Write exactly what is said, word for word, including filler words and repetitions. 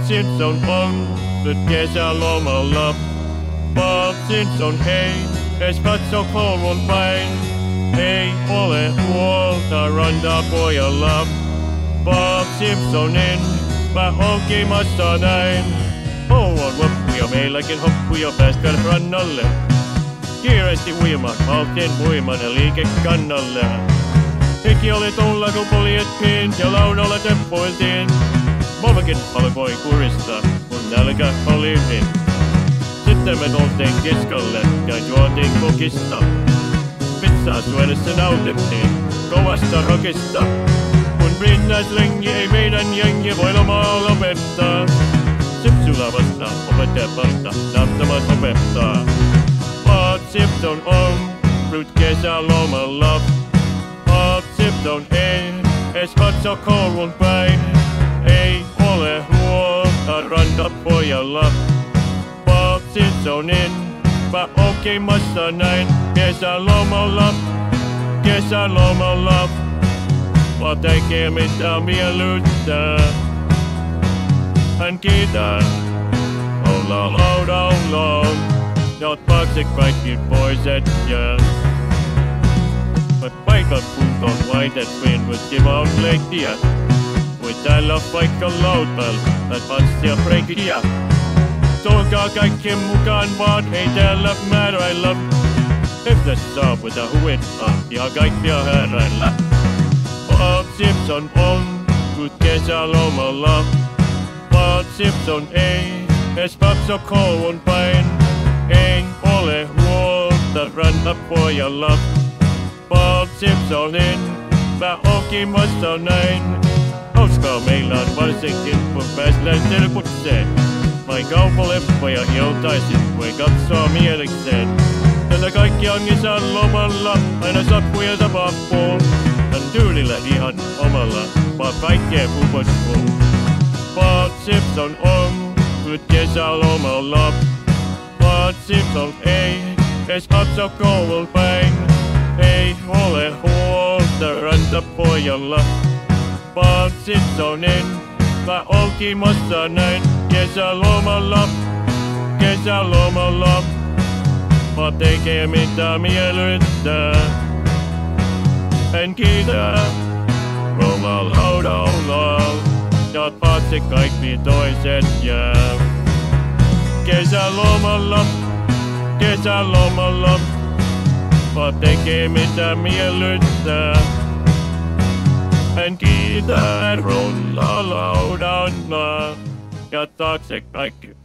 Simpson on nyt kesälomalla. Bart Simpson hei, es katso koulun päin. Ei ole huolta rantapojalla. Bart Simpsonin mä onkimassa näin. Oh, on loppuja, meilläkin hoppuja, pääskää rannalle. Kiireesti uimaan, maltin uiman ja liikekannalle. Hiki oli tulla, kun poljettiin ja laudalla temppuiltiin. Molvakin alkoi kuristaa, kun nälkä oli niin. Sitten me tultiin kiskalle ja juotiin kokista. Pizzaa syödessä nautittiin kovasta rokista. Kun brinnäislengi ei meidän jengi voi lomaa lopettaa. Syksyllä vasta opettaja palta näyttämät opettaa. Bart Simpson on nyt kesälomalla. Bart Simpson ei es katso koulun päin. Ei ole huolta rantapojalla. Bart Simpsonin mä onkimassa näin kesälomalla. Kesälomalla mä tekee mitä miellyttää. Hän kiitää, olla laudalla, ja taakse kaikki poiset jää. Mut paikat kuntoon laitettiin, mut kiva on leikkiä. Voi täällä paikka lautalla, tät tanssia breikiä. Tulkaa kaikki mukaan vaan, ei täällä määräillä. Yhdessä saavuta huvittaa, ja kaikkia hääräillä. Bart Simpson on nyt kesälomalla. Bart Simpson ei es katso koulun päin. Ei ole huolta rantapojalla. Bart Simpsonin mä onkimassa näin. Hauskaa meillä on varsinkin, kun päästään terkutseen. Vain kaupaleppoja hioltaisin, voi katsoa mielikseen. Tällä kaikki on kesälomalla, aina sattuu tapappuu. Tän tyylillä ihan omalla, vaan kaikkea pupospuu. Bart Simpson on nyt kesälomalla. Bart Simpson ei es katso koulun päin. Ei ole huolta rantapojalla. Bart Simpsonin mä onkimassa näin kesälomalla. Kesälomalla mä tekee mitä miellyttää. Hän kiitää lomalaudalla, ja taakse kaikki toiset jää. Kesälomalla, kesälomalla mä tekee mitä miellyttää. Hän kiitää rollalaudalla, ja taakse kaikki